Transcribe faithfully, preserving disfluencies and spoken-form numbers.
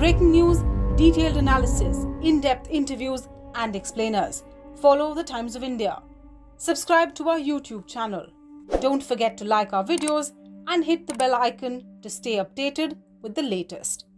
breaking news, detailed analysis, in-depth interviews and explainers. Follow the Times of India. Subscribe to our YouTube channel. Don't forget to like our videos and hit the bell icon to stay updated with the latest.